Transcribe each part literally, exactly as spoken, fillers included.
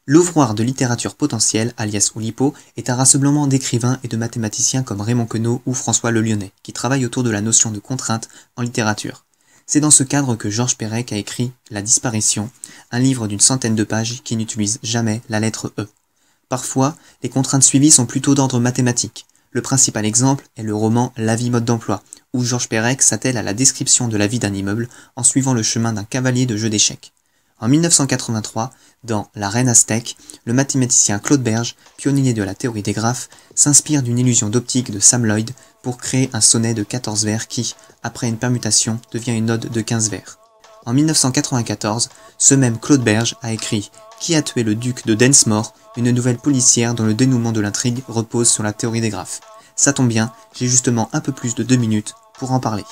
L'Ouvroir de littérature potentielle, alias Oulipo, est un rassemblement d'écrivains et de mathématiciens comme Raymond Queneau ou François Le Lyonnais, qui travaillent autour de la notion de contrainte en littérature. C'est dans ce cadre que Georges Perec a écrit La Disparition, un livre d'une centaine de pages qui n'utilise jamais la lettre E. Parfois, les contraintes suivies sont plutôt d'ordre mathématique. Le principal exemple est le roman La vie mode d'emploi, où Georges Perec s'attelle à la description de la vie d'un immeuble en suivant le chemin d'un cavalier de jeu d'échecs. En mille neuf cent quatre-vingt-trois, dans La Reine Aztèque, le mathématicien Claude Berge, pionnier de la théorie des graphes, s'inspire d'une illusion d'optique de Sam Loyd pour créer un sonnet de quatorze vers qui, après une permutation, devient une ode de quinze vers. En mille neuf cent quatre-vingt-quatorze, ce même Claude Berge a écrit « Qui a tué le duc de Densmore ?» une nouvelle policière dont le dénouement de l'intrigue repose sur la théorie des graphes. Ça tombe bien, j'ai justement un peu plus de deux minutes pour en parler.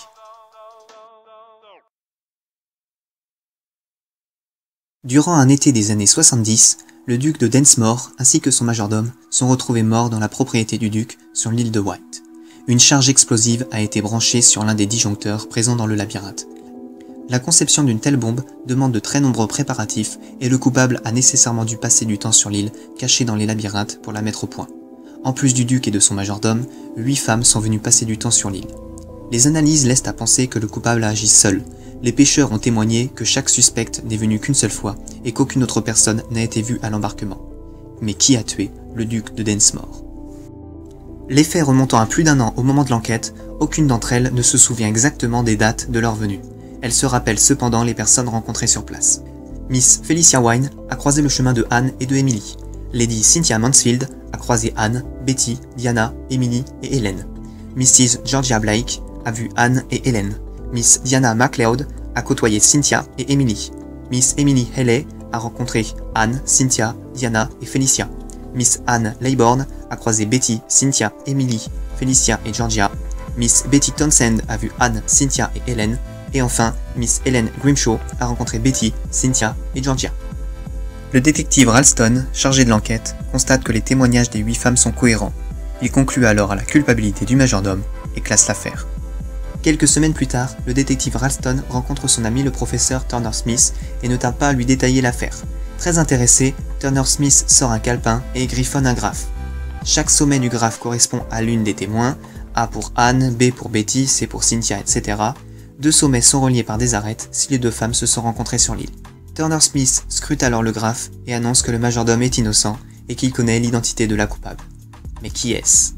Durant un été des années soixante-dix, le duc de Densmore ainsi que son majordome sont retrouvés morts dans la propriété du duc sur l'île de Wight. Une charge explosive a été branchée sur l'un des disjoncteurs présents dans le labyrinthe. La conception d'une telle bombe demande de très nombreux préparatifs et le coupable a nécessairement dû passer du temps sur l'île, caché dans les labyrinthes pour la mettre au point. En plus du duc et de son majordome, huit femmes sont venues passer du temps sur l'île. Les analyses laissent à penser que le coupable a agi seul. Les pêcheurs ont témoigné que chaque suspect n'est venu qu'une seule fois et qu'aucune autre personne n'a été vue à l'embarquement. Mais qui a tué le duc de Densmore? Les faits remontant à plus d'un an au moment de l'enquête, aucune d'entre elles ne se souvient exactement des dates de leur venue. Elle se rappelle cependant les personnes rencontrées sur place. Miss Felicia Wine a croisé le chemin de Anne et de Emily. Lady Cynthia Mansfield a croisé Anne, Betty, Diana, Emily et Hélène. Missus Georgia Blake a vu Anne et Hélène. Miss Diana MacLeod a côtoyé Cynthia et Emily. Miss Emily Haley a rencontré Anne, Cynthia, Diana et Felicia. Miss Anne Laybourne a croisé Betty, Cynthia, Emily, Felicia et Georgia. Miss Betty Townsend a vu Anne, Cynthia et Hélène. Et enfin, Miss Helen Grimshaw a rencontré Betty, Cynthia et Georgia. Le détective Ralston, chargé de l'enquête, constate que les témoignages des huit femmes sont cohérents. Il conclut alors à la culpabilité du majordome et classe l'affaire. Quelques semaines plus tard, le détective Ralston rencontre son ami le professeur Turner Smith et ne tarde pas à lui détailler l'affaire. Très intéressé, Turner Smith sort un calepin et griffonne un graphe. Chaque sommet du graphe correspond à l'une des témoins, A pour Anne, B pour Betty, C pour Cynthia, et cetera. Deux sommets sont reliés par des arêtes si les deux femmes se sont rencontrées sur l'île. Turner Smith scrute alors le graphe et annonce que le majordome est innocent et qu'il connaît l'identité de la coupable. Mais qui est-ce?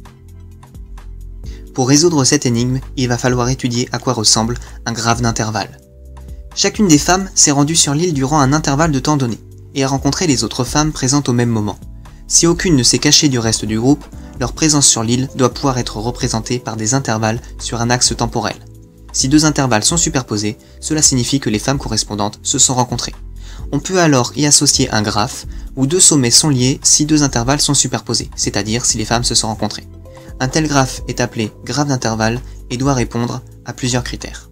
Pour résoudre cette énigme, il va falloir étudier à quoi ressemble un graphe d'intervalle. Chacune des femmes s'est rendue sur l'île durant un intervalle de temps donné, et a rencontré les autres femmes présentes au même moment. Si aucune ne s'est cachée du reste du groupe, leur présence sur l'île doit pouvoir être représentée par des intervalles sur un axe temporel. Si deux intervalles sont superposés, cela signifie que les femmes correspondantes se sont rencontrées. On peut alors y associer un graphe, où deux sommets sont liés si deux intervalles sont superposés, c'est-à-dire si les femmes se sont rencontrées. Un tel graphe est appelé graphe d'intervalle et doit répondre à plusieurs critères.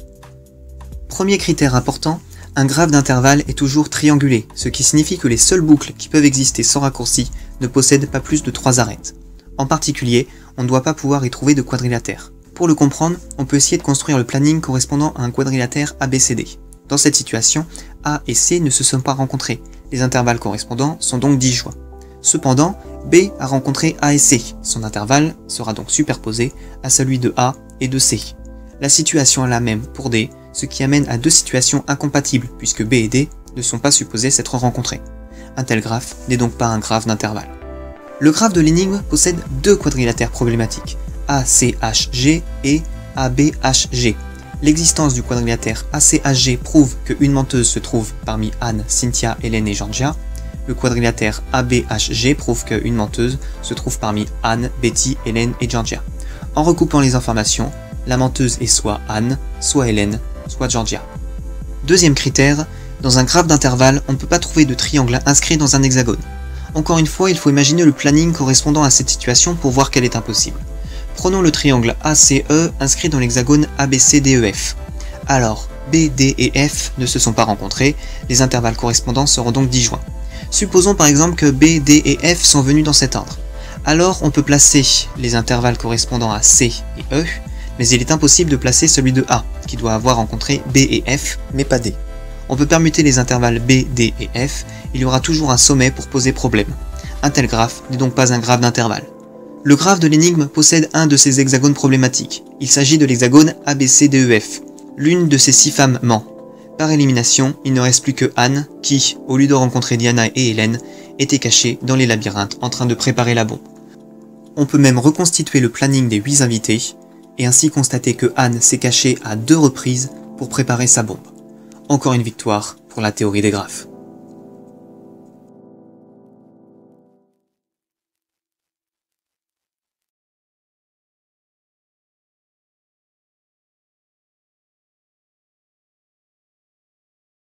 Premier critère important, un graphe d'intervalle est toujours triangulé, ce qui signifie que les seules boucles qui peuvent exister sans raccourci ne possèdent pas plus de trois arêtes. En particulier, on ne doit pas pouvoir y trouver de quadrilatère. Pour le comprendre, on peut essayer de construire le planning correspondant à un quadrilatère A B C D. Dans cette situation, A et C ne se sont pas rencontrés, les intervalles correspondants sont donc disjoints. Cependant, B a rencontré A et C, son intervalle sera donc superposé à celui de A et de C. La situation est la même pour D, ce qui amène à deux situations incompatibles puisque B et D ne sont pas supposés s'être rencontrés. Un tel graphe n'est donc pas un graphe d'intervalle. Le graphe de l'énigme possède deux quadrilatères problématiques, A C H G et A B H G. L'existence du quadrilatère A C H G prouve qu'une menteuse se trouve parmi Anne, Cynthia, Hélène et Georgia. Le quadrilatère A B H G prouve qu'une menteuse se trouve parmi Anne, Betty, Hélène et Georgia. En recoupant les informations, la menteuse est soit Anne, soit Hélène, soit Georgia. Deuxième critère, dans un graphe d'intervalle, on ne peut pas trouver de triangle inscrit dans un hexagone. Encore une fois, il faut imaginer le planning correspondant à cette situation pour voir qu'elle est impossible. Prenons le triangle A C E inscrit dans l'hexagone A B C D E F. Alors, B, D et F ne se sont pas rencontrés, les intervalles correspondants seront donc disjoints. Supposons par exemple que B, D et F sont venus dans cet ordre. Alors on peut placer les intervalles correspondant à C et E, mais il est impossible de placer celui de A, qui doit avoir rencontré B et F, mais pas D. On peut permuter les intervalles B, D et F, il y aura toujours un sommet pour poser problème. Un tel graphe n'est donc pas un graphe d'intervalle. Le graphe de l'énigme possède un de ces hexagones problématiques. Il s'agit de l'hexagone A B C D E F. L'une de ces six femmes ment. Par élimination, il ne reste plus que Anne, qui, au lieu de rencontrer Diana et Hélène, était cachée dans les labyrinthes en train de préparer la bombe. On peut même reconstituer le planning des huit invités, et ainsi constater que Anne s'est cachée à deux reprises pour préparer sa bombe. Encore une victoire pour la théorie des graphes.